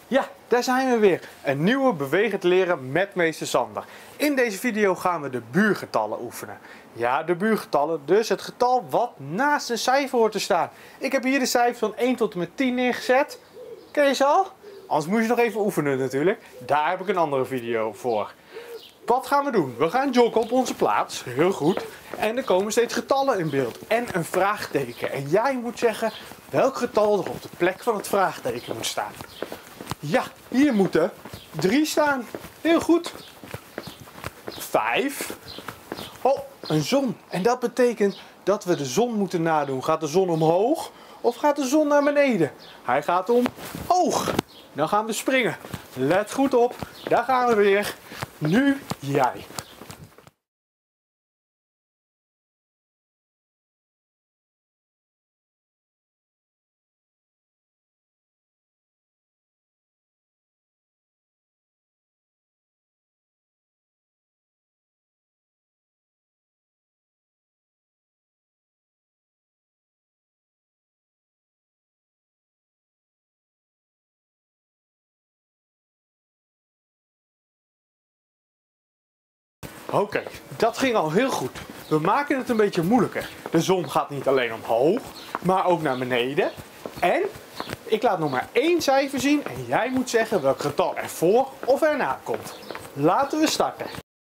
Ja, daar zijn we weer. Een nieuwe bewegend leren met meester Sander. In deze video gaan we de buurgetallen oefenen. Ja, de buurgetallen, dus het getal wat naast een cijfer hoort te staan. Ik heb hier de cijfers van 1 tot en met 10 neergezet. Ken je ze al? Anders moet je nog even oefenen natuurlijk. Daar heb ik een andere video voor. Wat gaan we doen? We gaan joggen op onze plaats. Heel goed. En er komen steeds getallen in beeld. En een vraagteken. En jij moet zeggen welk getal er op de plek van het vraagteken moet staan. Ja, hier moeten 3 staan. Heel goed. 5. Oh, een zon. En dat betekent dat we de zon moeten nadoen. Gaat de zon omhoog of gaat de zon naar beneden? Hij gaat omhoog. Dan gaan we springen. Let goed op. Daar gaan we weer. Nu jij. Oké, dat ging al heel goed. We maken het een beetje moeilijker. De zon gaat niet alleen omhoog, maar ook naar beneden. En ik laat nog maar 1 cijfer zien en jij moet zeggen welk getal er voor of erna komt. Laten we starten.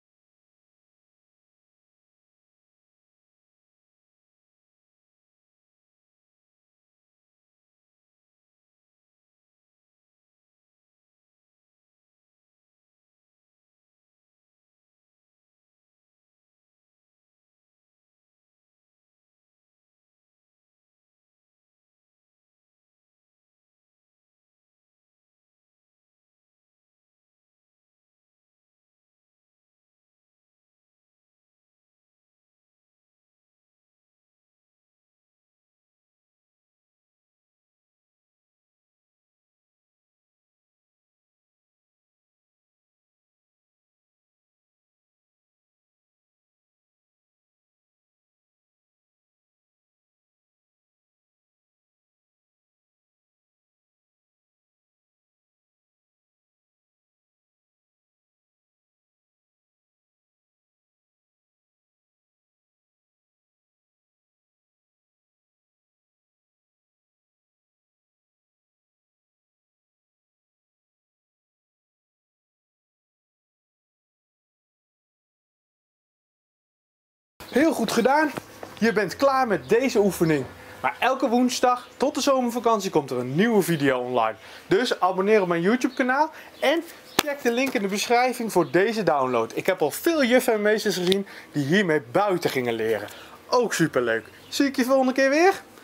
Heel goed gedaan. Je bent klaar met deze oefening. Maar elke woensdag tot de zomervakantie komt er een nieuwe video online. Dus abonneer op mijn YouTube kanaal en check de link in de beschrijving voor deze download. Ik heb al veel juffen en meesters gezien die hiermee buiten gingen leren. Ook superleuk. Zie ik je volgende keer weer?